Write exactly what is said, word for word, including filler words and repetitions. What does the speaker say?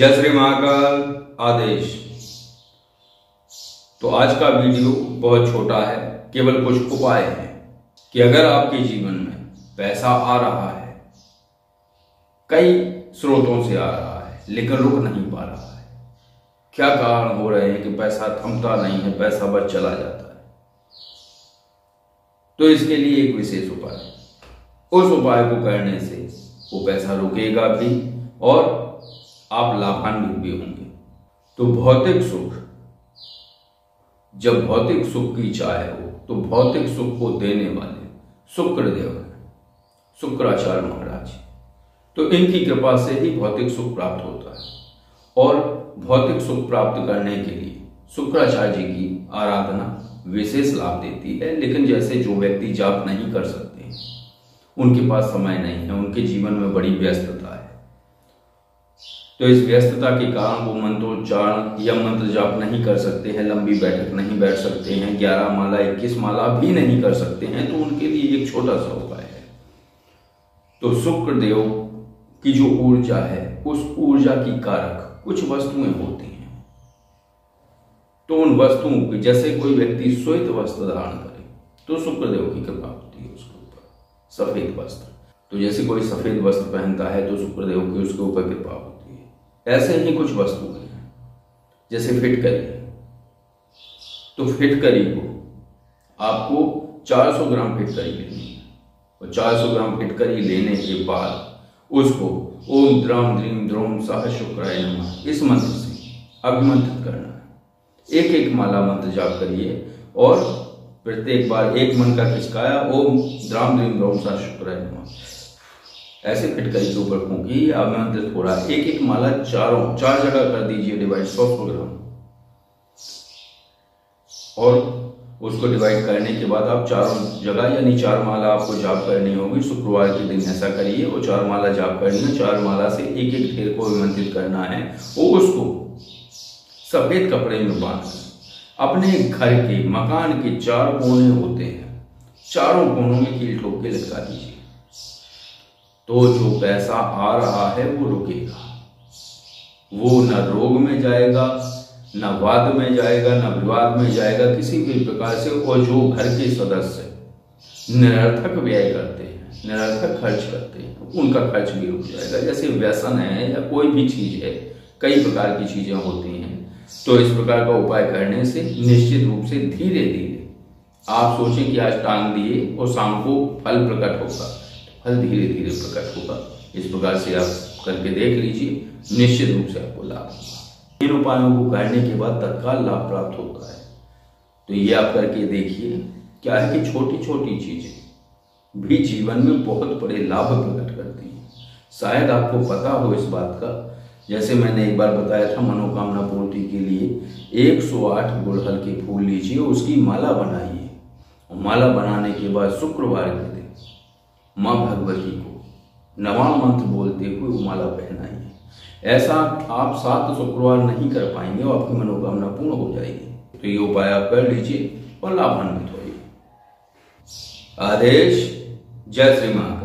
जय श्री महाकाल। आदेश। तो आज का वीडियो बहुत छोटा है, केवल कुछ उपाय हैं कि अगर आपके जीवन में पैसा आ रहा है, कई स्रोतों से आ रहा है लेकिन रुक नहीं पा रहा है, क्या कारण हो रहे हैं कि पैसा थमता नहीं है, पैसा बच चला जाता है, तो इसके लिए एक विशेष उपाय है। उस उपाय को करने से वो पैसा रुकेगा भी और आप लाभान्वित भी होंगे। तो भौतिक सुख, जब भौतिक सुख की चाह हो तो भौतिक सुख को देने वाले शुक्रदेव हैं, शुक्राचार्य महाराज। तो इनकी कृपा से ही भौतिक सुख प्राप्त होता है और भौतिक सुख प्राप्त करने के लिए शुक्राचार्य जी की आराधना विशेष लाभ देती है। लेकिन जैसे जो व्यक्ति जाप नहीं कर सकते, उनके पास समय नहीं है, उनके जीवन में बड़ी व्यस्तता है, तो इस व्यस्तता के कारण वो मंत्रोच्चारण या मंत्र जाप नहीं कर सकते हैं, लंबी बैठक नहीं बैठ सकते हैं, ग्यारह माला इक्कीस माला भी नहीं कर सकते हैं, तो उनके लिए एक छोटा सा उपाय है। तो शुक्रदेव की जो ऊर्जा है, उस ऊर्जा की कारक कुछ वस्तुएं होती हैं। तो उन वस्तुओं की, जैसे कोई व्यक्ति श्वेत वस्त्र धारण करे तो शुक्रदेव की कृपा होती है उसके ऊपर। सफेद वस्त्र, तो जैसे कोई सफेद वस्त्र पहनता है तो शुक्रदेव की उसके ऊपर कृपा होती है। ऐसे ही कुछ वस्तुएं हैं, जैसे फिटकरी है, तो फिटकरी को आपको चार सौ ग्राम फिटकरी लेनी है और चार सौ ग्राम फिटकरी लेने के बाद उसको ओम द्राम द्रीम द्रोम सह शुक्राय नमः इस मंत्र से अभिमंत्रित करना है। एक एक माला मंत्र जाप करिए और प्रत्येक बार एक मन का खिसकाया ओम द्राम द्रीम द्रोम सह शुक्राय नमः ऐसे फिटकरी के ऊपर फूंकी, अभिमंत्रित हो रहा है। एक एक माला चारों चार जगह कर दीजिए डिवाइड, सौ सौ ग्राम, और उसको डिवाइड करने के बाद आप चारों जगह यानी चार माला आपको जाप करनी होगी। शुक्रवार के दिन ऐसा करिए और चार माला जाप करनी है। चार माला से एक एक ढेर को अभिमंत्रित करना है और उसको सफेद कपड़े में बांध अपने घर के मकान के चार कोने होते हैं, चारों कोनों में कील ठोक के लटका दीजिए। तो जो पैसा आ रहा है वो रुकेगा, वो न रोग में जाएगा, न वाद में जाएगा, न विवाद में जाएगा, किसी भी प्रकार से। और जो घर के सदस्य निरर्थक व्यय करते हैं, निरर्थक खर्च करते हैं, उनका खर्च भी रुक जाएगा। जैसे व्यसन है या कोई भी चीज है, कई प्रकार की चीजें होती हैं, तो इस प्रकार का उपाय करने से निश्चित रूप से धीरे धीरे, आप सोचें कि आज टांग दिए और शाम को फल प्रकट होगा, फल धीरे धीरे प्रकट होगा। इस प्रकार से आप करके देख लीजिए, निश्चित रूप से आपको लाभ होगा। इन उपायों को करने के बाद तत्काल लाभ प्राप्त होता है। तो ये आप करके देखिए। क्या है कि छोटी छोटी चीजें भी जीवन में बहुत बड़े लाभ प्रकट करती हैं। शायद आपको पता हो इस बात का, जैसे मैंने एक बार बताया था, मनोकामना पूर्ति के लिए एक सौ आठ गुड़हल के फूल लीजिए, उसकी माला बनाइए और माला बनाने के बाद शुक्रवार के दिन माँ भगवती को नवान मंत्र बोलते हुए वो माला पहनाइए। ऐसा आप सात शुक्रवार नहीं कर पाएंगे और आपकी मनोकामना पूर्ण हो जाएगी। तो ये उपाय आप कर लीजिए और लाभान्वित होइए। आदेश। जय श्री महाकाल।